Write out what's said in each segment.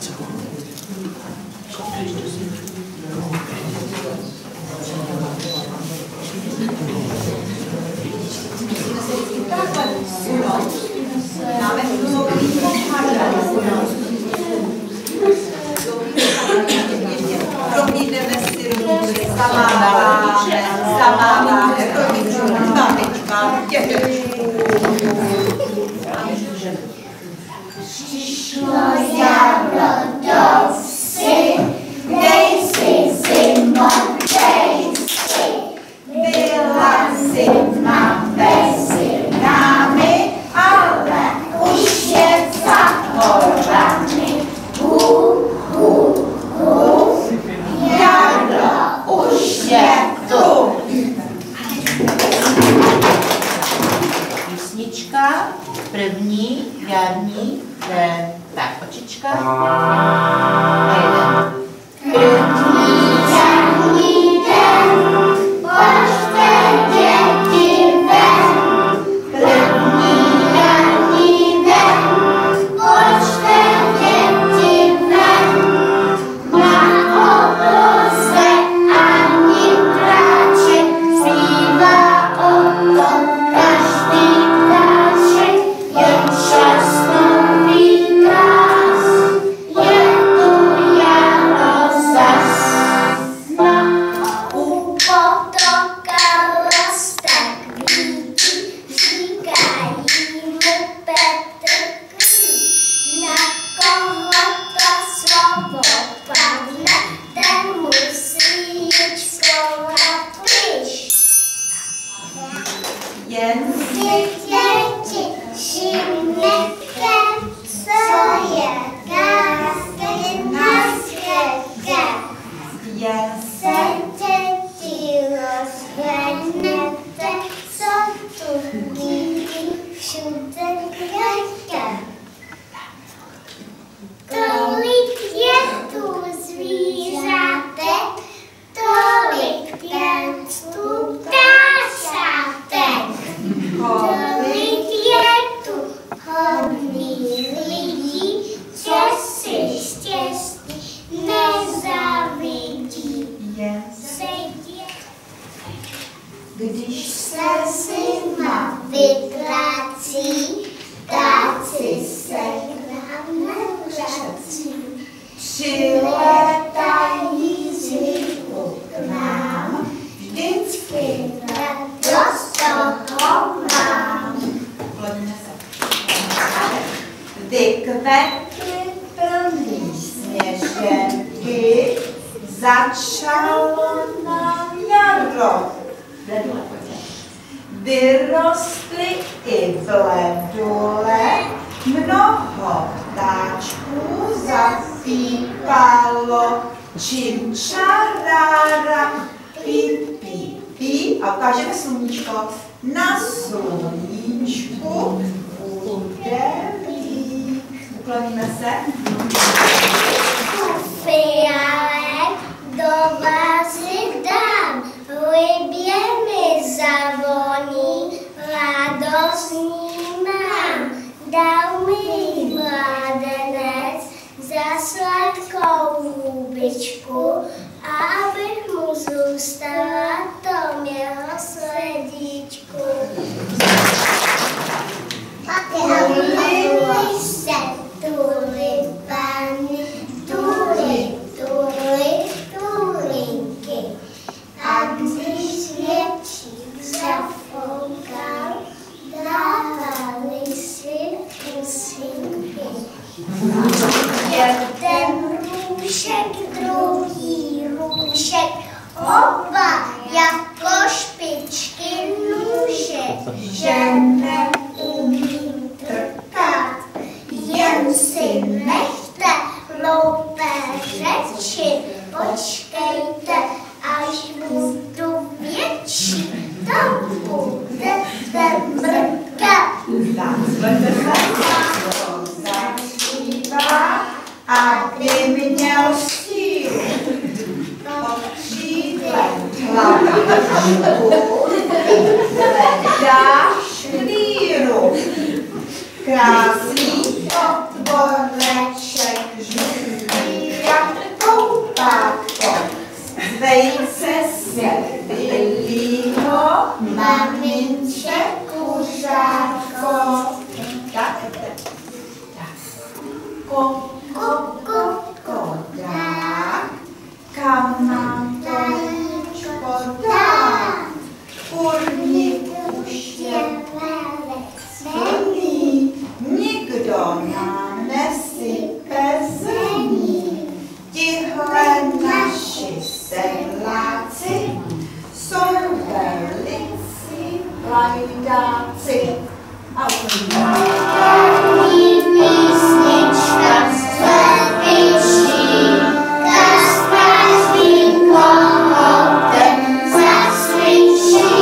Prohlídneme si ruce, zamáváme, mamička, dědečku. Přišlo jaro do vsi, nejsi zimo, nejsi. Byla zima mezi námi, ale už je za horami. Jaro už je tu. Písnička, první, jarní, den. Tak, očička. A jeden. První jarní den, pojďte děti ven. První jarní den, pojďte děti ven. Na obloze ani práček, zpívá o tom každý ptáček, jen šťastnou výkaz, je tu jaro zas. U potoka roste kvítí, říkají mu Petr Klíč. Na koho to slovo padne, ten musí jít škola pryč. Jen Vy děti všimněte, co je krásně na světě. jen Se děti rozhlédnete, co tu vidí všude květě. Kolik je tu zvířátek, tolik pěstů ptáčátek. Kolik je tu hodných lidí, že si štěstí nezávidí. jen Když se zima vytrácí, ptáci se k nám nevrací. Přiletají zvyku k nám, vždycky radost toho mám. Ukloníme se. Vykvetly plný sněženky, začalo nám jaro. Vyrostly i v ledule, mnoho ptáčků zapípalo. Činčarára, pí, pí, pí. A ukážeme sluníčko. Na sluníčku bude líp. Ukloníme se. Fialek do vazy dám, libě mi zavoní, radostný mám. Dal mi mládenec za sladkou hůbičku, abych mu zůstala tom jeho sledíčku. Ulili se tulipány, tulinky. A když větší zafoukal, dávali si pusinky. Jeden růžek, druhý růžek, oba jako špičky nůžek. Že neumím trkat, jen si nechte hloupé řeči. Počkejte, až budu větší, tam budete mrkat. Zaspívá, aby měl sílu. Po křídle hlavičku hledáš víru. Krásný otvoreček žlutý. dát, kam nám to líčko dát. Kurník už je plný, nikdo nám nesype zrní. Tihle naši sedláci jsou velici lajdáci. A písnička srdečný, každý kohotem zasvědčí.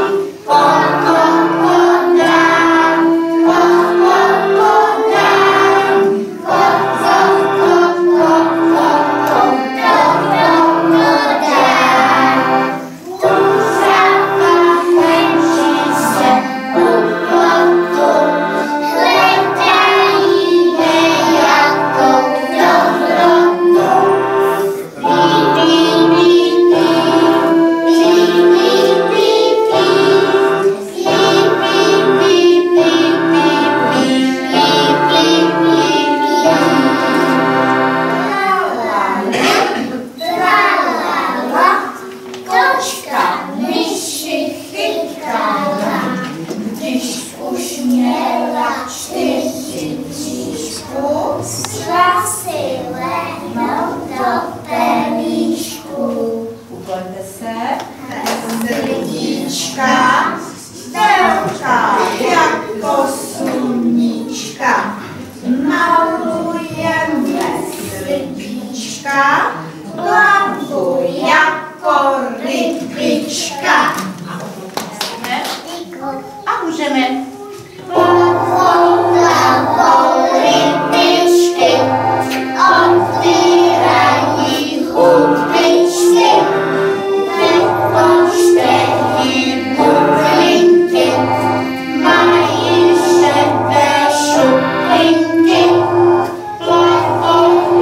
velká jako sluníčka, malujeme srdíčka, hlavu jako rybička. A můžeme. Hlavou rybičky otvírají hubičky, vypouštějí bublinky, mají šedé šuplinky. Hlavou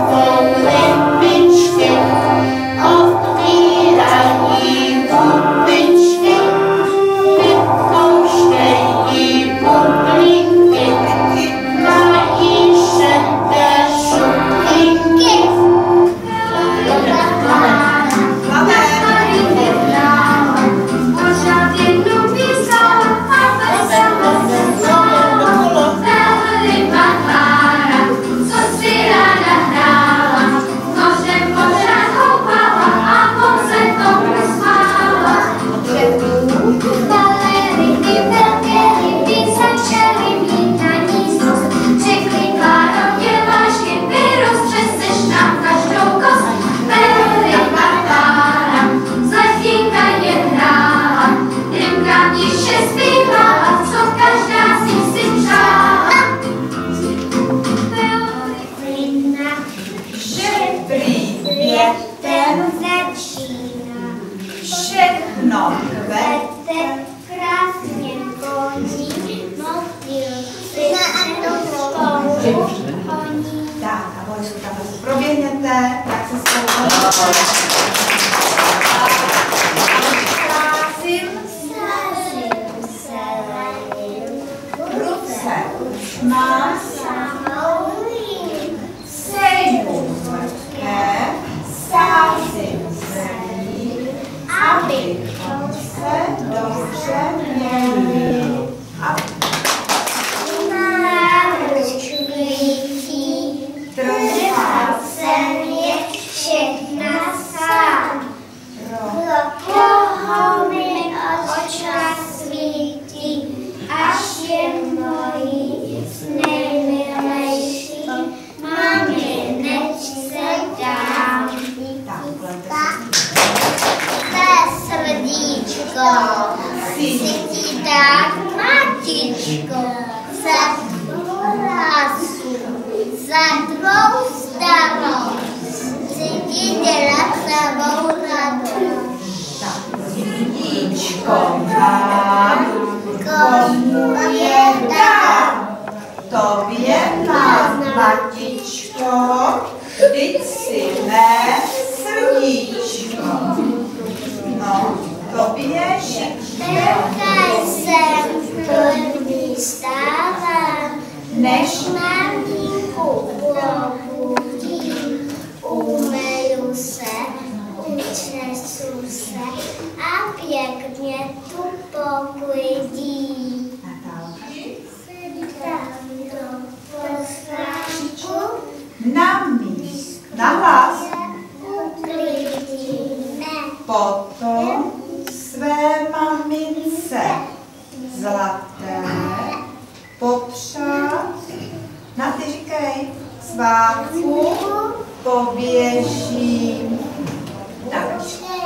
rybičky otvírají hubičky, vypouštějí bublinky, mají šedé šuplinky. Pořád jednou písala a veselé se znovu. Velryba Klára, co si ráda hrála, nožem pořád houpala a pouze to usmála. Malé ryby, velké ryby začaly mít na ní zlost. Řekli: Kláro, děláš chyby, roztřeseš nám každou kost. Velryba Klára zletínka je hrála, rybka tiše zpívala, co každá si přála. Velryba, Že prý květem začíná, všechno kvete, krásně koní, motýl si honí. tak, a Borisku, takhle se proběhněte, tak se spolu krásím, ruce už mám, sejmu mrtké, sázím zelí, abychom se dobře měli. A si ti dát, matičko, za tvou lásku, za tvou starost, si ti dělat svou radost. srdíčko mám, komu je dám, tobě mám, matičko, vždyť si mé srdíčko. No, tobě Velká jsem, první stávám, než mám díku. na míst, na hlas. Potom své mamince zlaté popřát, na ty říkej, svátku poběžím. Tak.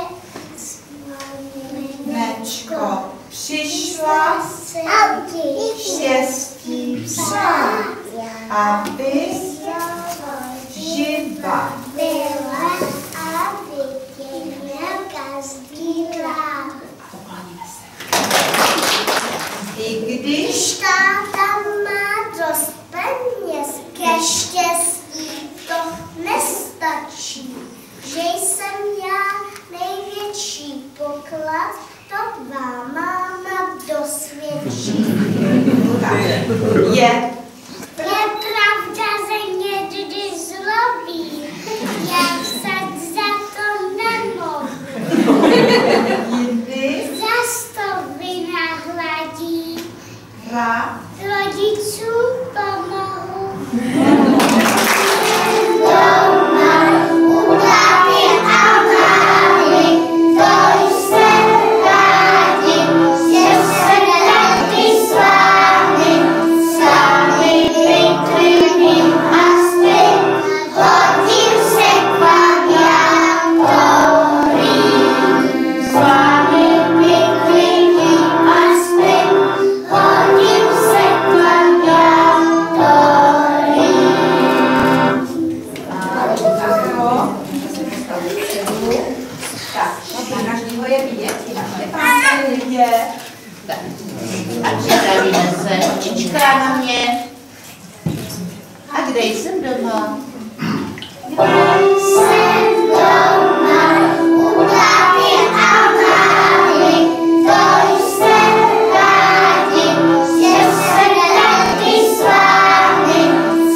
Nečko, přišla štěstí přát, abys živa byla, aby tě měl každý rád. Pokloníme se. I když táta má dost peněz, ke štěstí to nestačí. Že jsem já největší poklad, to tvá máma dosvědčí. je Je pravda, že někdy zlobí, jak se za to nemohu. jindy Zas to vynahladí, rád rodičům pomohu. Očička na mě. A kde jsem doma? Jsem doma, u táty a mámy, to jsem rádi, že se taky s vámi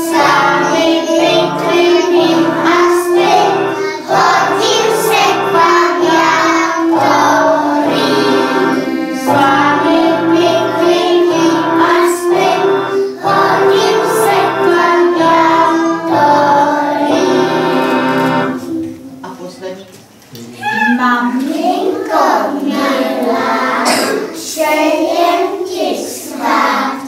vyklidím a spím. Hodím se k vám, já to vím. S vámi vyklidím a spím. Hodím se k vám, já to vím. A poslední. Maminko milá, přejem ti svátky.